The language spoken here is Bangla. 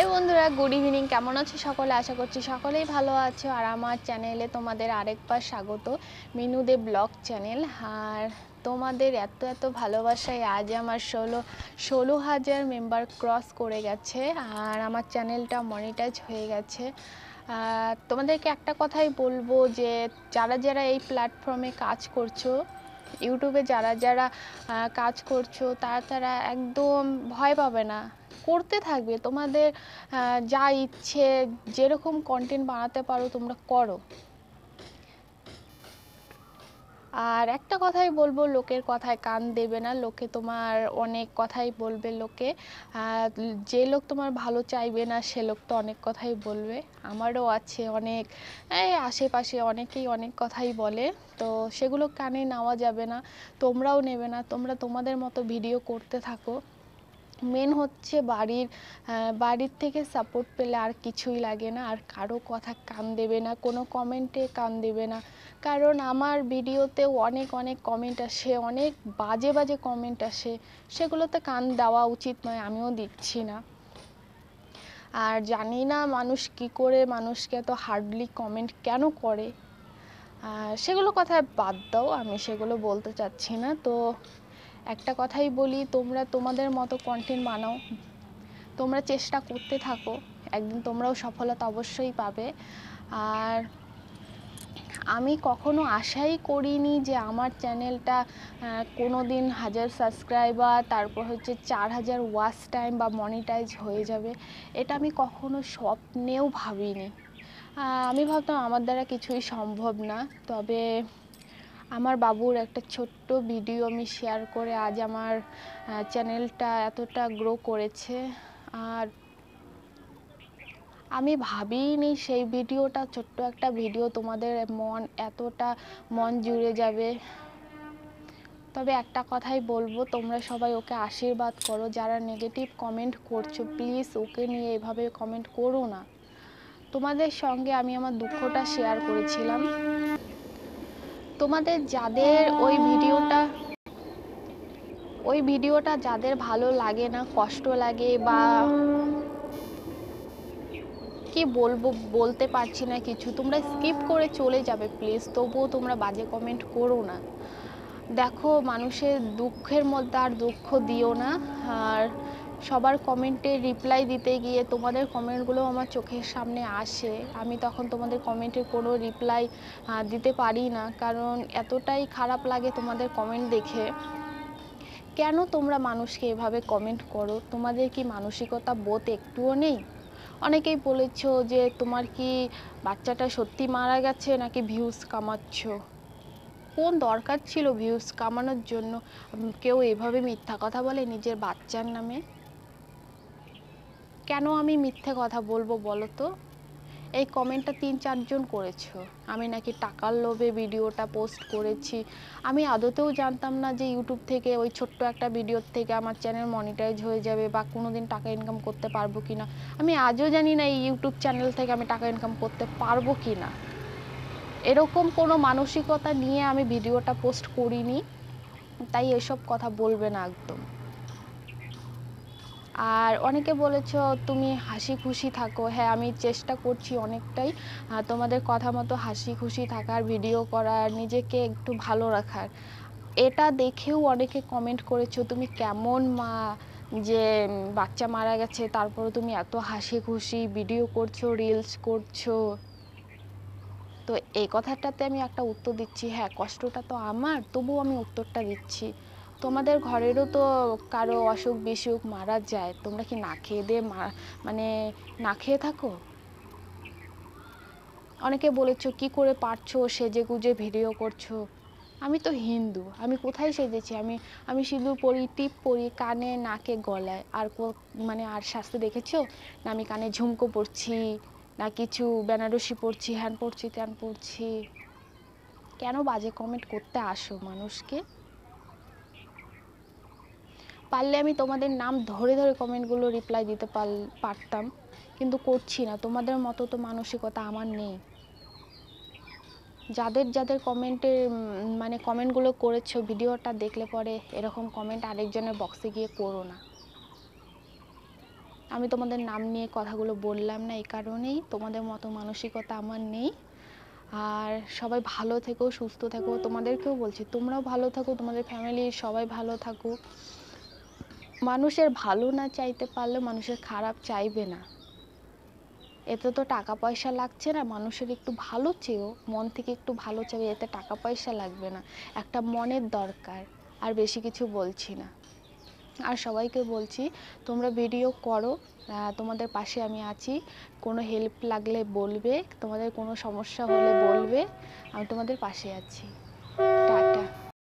হাই বন্ধুরা, গুড ইভিনিং। কেমন আছো সকলে? আশা করছি সকলেই ভালো আছো। আর আমার চ্যানেলে তোমাদের আরেকবার স্বাগত, মিনু দে ব্লগ চ্যানেল। আর তোমাদের এত এত ভালোবাসায় আজ আমার 16,000 মেম্বার ক্রস করে গেছে আর আমার চ্যানেলটা মনিটাইজ হয়ে গেছে। তোমাদেরকে একটা কথাই বলবো যে যারা যারা এই প্ল্যাটফর্মে কাজ করছো, ইউটিউবে যারা যারা কাজ করছো, তারা একদম ভয় পাবে না, করতে থাকবে। তোমাদের যা ইচ্ছে, যেরকম কন্টেন্ট বানাতে পারো তোমরা করো। আর একটা কথাই বলবো, লোকের কথায় কান দেবে না। লোকে তোমার অনেক কথাই বলবে। লোকে যে লোক তোমার ভালো চাইবে না সে লোক তো অনেক কথাই বলবে। আমারও আছে অনেক, এই আশেপাশে অনেকেই অনেক কথাই বলে, তো সেগুলো কানে নেওয়া যাবে না, তোমরাও নেবে না। তোমরা তোমাদের মতো ভিডিও করতে থাকো। মেন হচ্ছে বাড়ির থেকে সাপোর্ট পেলে আর কিছুই লাগে না। আর কারো কথা কান দেবে না, কোনো কমেন্টে কান দেবে না, কারণ আমার ভিডিওতেও অনেক অনেক কমেন্ট আসে, অনেক বাজে বাজে কমেন্ট আসে, সেগুলোতে কান দেওয়া উচিত নয়, আমিও দিচ্ছি না। আর জানি না মানুষ কি করে মানুষকে এত হার্ডলি কমেন্ট কেন করে, সেগুলো কথা বাদ দাও, আমি সেগুলো বলতে চাচ্ছি না। তো একটা কথাই বলি, তোমরা তোমাদের মতো কন্টেন্ট বানাও, তোমরা চেষ্টা করতে থাকো, একদিন তোমরাও সফলতা অবশ্যই পাবে। আর আমি কখনো আশাই করিনি যে আমার চ্যানেলটা কোনো দিন 1000 সাবস্ক্রাইবার, তারপর হচ্ছে 4000 ওয়াচ টাইম বা মনিটাইজ হয়ে যাবে। এটা আমি কখনো স্বপ্নেও ভাবিনি। আমি ভাবতাম আমার দ্বারা কিছুই সম্ভব না। তবে আমার বাবুর একটা ছোট্ট ভিডিও আমি শেয়ার করে আজ আমার চ্যানেলটা এতটা গ্রো করেছে। আর আমি ভাবিনি সেই ভিডিওটা, ছোট্ট একটা ভিডিও, তোমাদের এতটা মন জুড়ে যাবে। তবে একটা কথাই বলবো, তোমরা সবাই ওকে আশীর্বাদ করো। যারা নেগেটিভ কমেন্ট করছো, প্লিজ ওকে নিয়ে এভাবে কমেন্ট করো না। তোমাদের সঙ্গে আমি আমার দুঃখটা শেয়ার করেছিলাম। তোমাদের যাদের ওই ভিডিওটা যাদের ভালো লাগে না, কষ্ট লাগে, বা কি বলবো বলতে পারছি না কিছু, তোমরা স্কিপ করে চলে যাবে প্লিজ। তবুও তোমরা বাজে কমেন্ট করো না। দেখো, মানুষের দুঃখের মধ্যে আর দুঃখ দিও না। আর সবার কমেন্টে রিপ্লাই দিতে গিয়ে তোমাদের কমেন্টগুলো আমার চোখের সামনে আসে, আমি তখন তোমাদের কমেন্টের কোনো রিপ্লাই দিতে পারি না, কারণ এতটাই খারাপ লাগে তোমাদের কমেন্ট দেখে। কেন তোমরা মানুষকে এভাবে কমেন্ট করো? তোমাদের কি মানসিকতা বোধ একটুও নেই? অনেকেই বলেছো যে তোমার কি বাচ্চাটা সত্যি মারা গেছে নাকি ভিউজ কামাচ্ছ। কোন দরকার ছিল ভিউজ কামানোর জন্য? কেউ এভাবে মিথ্যা কথা বলে নিজের বাচ্চার নামে? কেন আমি মিথ্যে কথা বলবো বলো তো? এই কমেন্টটা 3-4 জন করেছো, আমি নাকি টাকার লোভে ভিডিওটা পোস্ট করেছি। আমি আদতেও জানতাম না যে ইউটিউব থেকে ওই ছোট্ট একটা ভিডিওর থেকে আমার চ্যানেল মনিটাইজ হয়ে যাবে বা কোনোদিন টাকা ইনকাম করতে পারবো কিনা। আমি আজও জানি না এই ইউটিউব চ্যানেল থেকে আমি টাকা ইনকাম করতে পারবো কিনা। এরকম কোনো মানসিকতা নিয়ে আমি ভিডিওটা পোস্ট করিনি, তাই এসব কথা বলবে না একদম। আর অনেকে বলেছো তুমি হাসি খুশি থাকো। হ্যাঁ, আমি চেষ্টা করছি অনেকটাই তোমাদের কথা মতো হাসি খুশি থাকার, ভিডিও করার, নিজেকে একটু ভালো রাখার। এটা দেখেও অনেকে কমেন্ট করেছো তুমি কেমন মা, যে বাচ্চা মারা গেছে তারপরে তুমি এত হাসি খুশি ভিডিও করছো, রিলস করছো। তো এই কথাটাতে আমি একটা উত্তর দিচ্ছি, হ্যাঁ কষ্টটা তো আমার, তবুও আমি উত্তরটা দিচ্ছি। তোমাদের ঘরেরও তো কারো অসুখ বিসুখ মারা যায়, তোমরা কি না খেয়ে দিয়ে মানে না খেয়ে থাকো? অনেকে বলেছো কি করে পারছো সেজে গুজে ভিডিও করছো। আমি তো হিন্দু, আমি কোথায় সেজেছি? আমি সিঁদুর পরি, টিপ পরি কানে, নাকে, গলায়। আর মানে আর সাজতে দেখেছো? না আমি কানে ঝুমকো পরছি, না কিছু বেনারসি পরছি, হ্যান পরছি ত্যান পরছি। কেন বাজে কমেন্ট করতে আসো মানুষকে? পারলে আমি তোমাদের নাম ধরে ধরে কমেন্টগুলো রিপ্লাই দিতে পারতাম, কিন্তু করছি না। তোমাদের মতো তো মানসিকতা আমার নেই। যাদের যাদের কমেন্টের মানে কমেন্টগুলো করেছো, ভিডিওটা দেখলে পরে এরকম কমেন্ট আরেকজনের বক্সে গিয়ে করো না। আমি তোমাদের নাম নিয়ে কথাগুলো বললাম না এই কারণেই, তোমাদের মতো মানসিকতা আমার নেই। আর সবাই ভালো থেকো, সুস্থ থেকো। তোমাদেরকেও বলছি তোমরাও ভালো থাকো, তোমাদের ফ্যামিলির সবাই ভালো থাকুক। মানুষের ভালো না চাইতে পারলে মানুষের খারাপ চাইবে না। এতে তো টাকা পয়সা লাগছে না, মানুষের একটু ভালো চেয়েও, মন থেকে একটু ভালো চাইবে, এতে টাকা পয়সা লাগবে না, একটা মনের দরকার। আর বেশি কিছু বলছি না। আর সবাইকে বলছি তোমরা ভিডিও করো, তোমাদের পাশে আমি আছি। কোনো হেল্প লাগলে বলবে, তোমাদের কোনো সমস্যা হলে বলবে, আমি তোমাদের পাশে আছি।